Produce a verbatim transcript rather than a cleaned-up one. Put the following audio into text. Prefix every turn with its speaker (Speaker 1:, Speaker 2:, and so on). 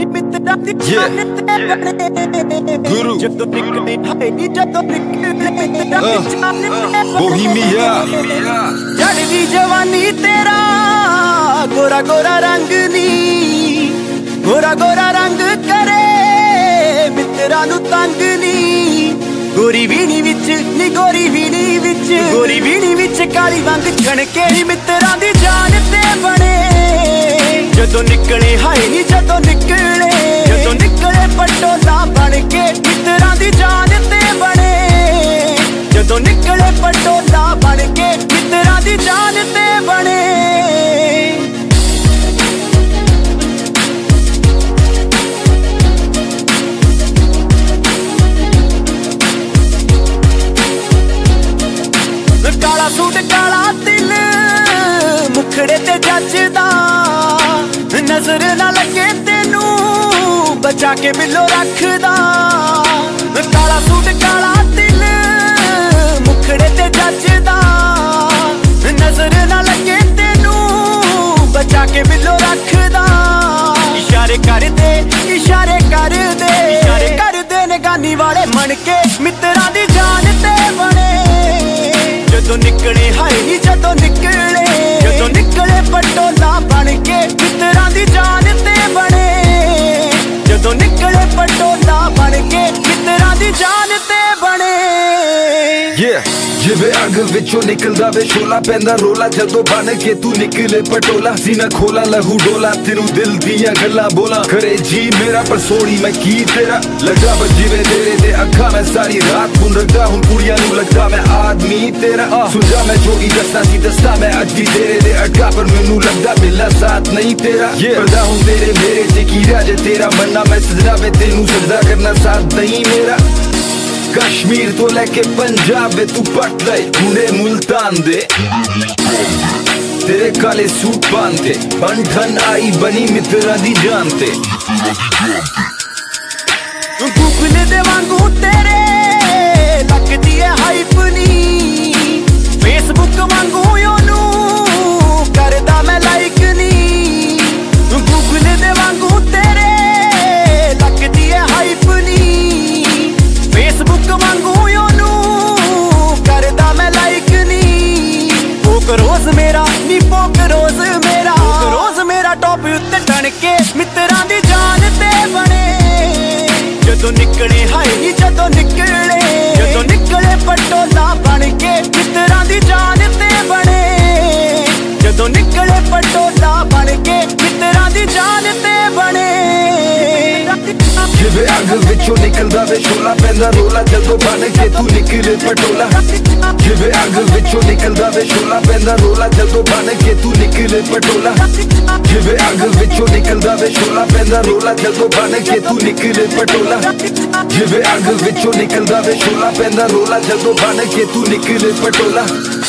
Speaker 1: Yeah. Guru. Uh. Bohemia.
Speaker 2: जड़वी जवानी तेरा गोरा गोरा रंग नी, गोरा गोरा रंग करे मित्रा नू तंग नी। गोरी बीनी विच नी गोरी बीनी विच, गोरी बीनी विच काली वंग छणके नी मित्रा दी जान ते बने। जदों निकले हाय नी जदों निकले, जदों निकले पटोला बन के मित्रा दी जान ते बने। जदों निकले पटोला बन के मित्रा दी जान ते बने। काला सूट काला दिल मुखड़े ते जचदा, नजर ना लगे तेनू बचा के बिलो रखदा। काला सूट काला दिल मुखड़े ते जचदा, नजर ना लगे तेनू बचा के बिलो रखदा। इशारे कर दे इशारे कर दे इशारे कर दे निगानी वाले मन के मित्रा दी जान ते बने। जदों निकले हाय नी जदों निकले, जदों निकले पटोला बन के मित्रा दी जान ते बने। जदों निकले पटोला बन के मित्रा दी जान ते बने।
Speaker 1: Yeah. जिवे अग विचों निकलदा वे शोला पैंदा रोला, जदों बन के तू निकले पटोला। सीना खोला लहू डोला तेनू दिल दियां गल्लां बोला, करे जी मेरा पर सोड़ी मैं की तेरा। लगा बजीवे तेरे ते अखा मैं सारी रात हुन रखदा, हुन कुड़ियां नू लगदा मैं आदमी तेरा। सुझा मैं जो ही दसदा सी दसदा मैं अज भी तेरे दे अटका, पर मैनू लगदा मिलना साथ नहीं तेरा। करदा हुन तेरे मेरे च की राज तेरा बनना, मैं सजदा वे तेनू सजदा करना साथ नहीं मेरा। कश्मीर तो लेके पंजाब वे तू पट ले हुणे मुल्तान दे, तेरे काले सूट बांधे बंधन आई बनी मित्रा दी जान ते।
Speaker 2: गूगल दे वांगू तेरे लगदी है हाइप नी, फेसबुक वांगू ओनू करदा मैं लाइक नी। गूगल दे वांगू तेरे लगदी है हाइप नी, फेसबुक वांगू ओनू करदा मैं लाइक नी। पोक रोज मेरा नी पोक रोज मेरा, पोक रोज मेरा टॉप उत्ते टन के मित्रा दी जान ते बने। जदों निकले हाय नी जदों निकले, जदों निकले पटोला बन के मित्रा दी जान ते बने। जदों निकले पटोला बन के मित्रा दी जान ते बने।
Speaker 1: जिवे अग विचों निकलदा वे शोला पैंदा रोला, जदों बन के तू निकले पटोला। जिवे अग विचों निकलदा वे शोला पैंदा रोला, जदों बन के तू निकले पटोला। जिवे अग विचों निकलदा वे शोला पैंदा रोला, जदों बन के तू निकले पटोला। जिवे अग विचों निकलदा वे शोला पैंदा रोला, जदों बन के तू निकले पटोला।